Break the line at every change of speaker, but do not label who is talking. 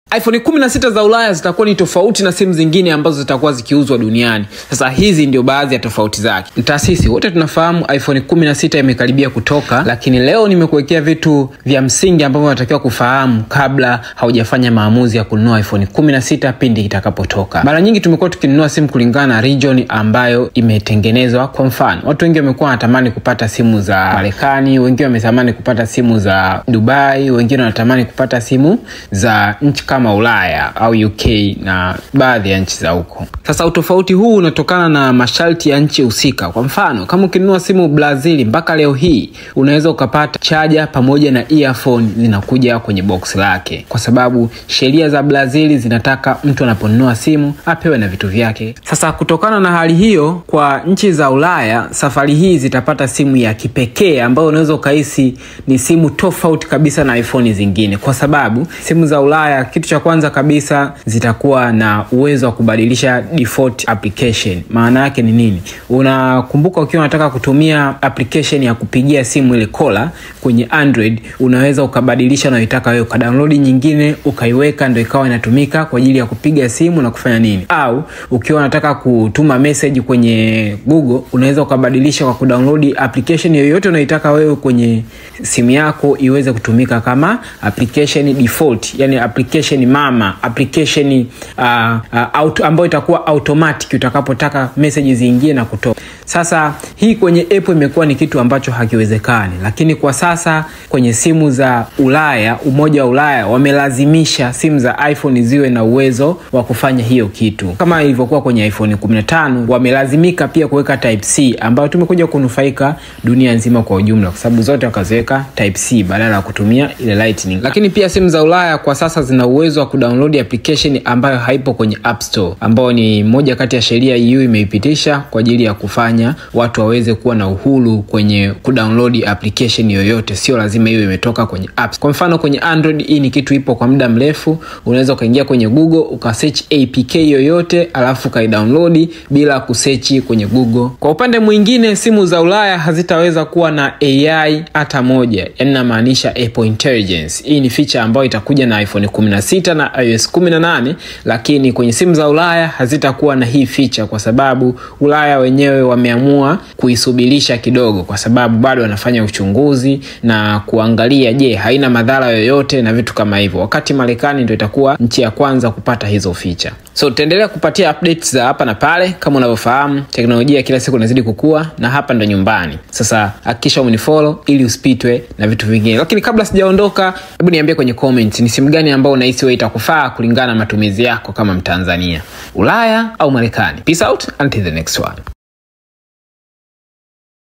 iPhone 16 za Ulaya zitakuwa ni tofauti na simu zingine ambazo zitakuwa zikiuzwa duniani. Sasa hizi ndio baadhi ya tofauti zake. Mtaasisi wote tunafahamu iPhone 16 imekaribia kutoka, lakini leo nimekuwekea vitu vya msingi ambavyo unatakiwa kufahamu kabla haujafanya maamuzi ya kununua iPhone 16 pindi itakapotoka. Mara nyingi tumekuwa tukinunua simu kulingana na region ambayo imetengenezwa. Kwa mfano, watu wengi wamekuwa wanatamani kupata simu za Marekani, wengine wametamani kupata simu za Dubai, wengine wanatamani kupata simu za nchi kama Ulaya au UK na baadhi ya nchi za huko. Sasa utofauti huu unatokana na masharti ya nchi husika. Kwa mfano, kama ukinunua simu Brazil, mpaka leo hii unaweza ukapata charger pamoja na earphone zinakuja kwenye box lake, kwa sababu sheria za Brazil zinataka mtu anaponunua simu apewe na vitu vyake. Sasa kutokana na hali hiyo, kwa nchi za Ulaya safari hii zitapata simu ya kipekee ambayo unaweza ukahisi ni simu tofauti kabisa na iPhone zingine, kwa sababu simu za Ulaya, kitu cha kwanza kabisa, zitakuwa na uwezo wa kubadilisha default application. Maana yake ni nini? Unakumbuka ukiwa unataka kutumia application ya kupigia simu ile caller kwenye Android, unaweza ukabadilisha unayotaka wewe, download nyingine ukaiweka ndio ikawa inatumika kwa ajili ya kupiga simu na kufanya nini. Au ukiwa unataka kutuma message kwenye Google, unaweza ukabadilisha kwa kudownload application yoyote unayotaka wewe kwenye simu yako iweze kutumika kama application default, yani application mama, application ambayo itakuwa automatic utakapotaka message ziingie na kutoka. Sasa hii kwenye Apple imekuwa ni kitu ambacho hakiwezekani, lakini kwa sasa kwenye simu za Ulaya, Umoja wa Ulaya wamelazimisha simu za iPhone ziwe na uwezo wa kufanya hiyo kitu. Kama ilivyokuwa kwenye iPhone 15, wamelazimika pia kuweka Type C, ambayo tumekuja kunufaika dunia nzima kwa ujumla, kwa sababu zote wakaziweka Type C badala ya kutumia ile Lightning. Lakini pia simu za Ulaya kwa sasa zina uwezo wa kudownload application ambayo haipo kwenye App Store, ambayo ni moja kati ya sheria EU imeipitisha kwa ajili ya kufanya watu waweze kuwa na uhuru kwenye kudownload application yoyote, sio lazima iwe imetoka kwenye apps. Kwa mfano kwenye Android hii ni kitu ipo kwa muda mrefu, unaweza ukaingia kwenye Google ukasearch APK yoyote alafu kaidownload bila kusearch kwenye Google. Kwa upande mwingine, simu za Ulaya hazitaweza kuwa na AI hata moja, yani namaanisha Apple Intelligence. Hii ni feature ambayo itakuja na iPhone 16 na iOS 18, lakini kwenye simu za Ulaya hazitakuwa na hii feature kwa sababu Ulaya wenyewe wameamua kuisubirisha kidogo, kwa sababu bado wanafanya uchunguzi na kuangalia je, haina madhara yoyote na vitu kama hivyo, wakati Marekani ndio itakuwa nchi ya kwanza kupata hizo feature. So tutaendelea kupatia updates za hapa na pale. Kama unavyofahamu, teknolojia kila siku inazidi kukua na hapa ndo nyumbani. Sasa hakikisha umenifollow ili usipitwe na vitu vingine. Lakini kabla sijaondoka, hebu niambie kwenye comment ni simu gani ambayo unahisi wewe itakufaa kulingana na matumizi yako kama Mtanzania, Ulaya au Marekani. Peace out until the next one.